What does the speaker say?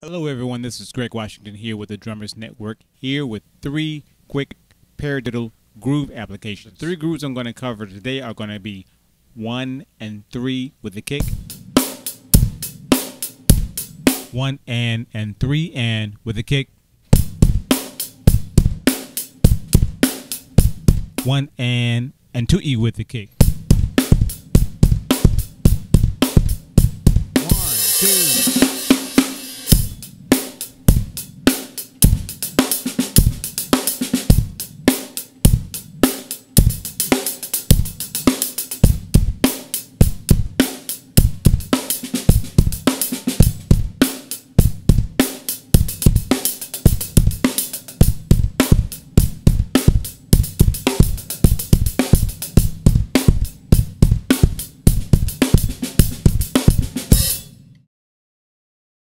Hello everyone, this is Greg Washington here with the Drummers Network, here with 3 quick Paradiddle groove applications. 3 grooves I'm going to cover today are going to be 1 and 3 with the kick, 1 and 3 and with the kick, 1 and 2E with the kick. 1, 2.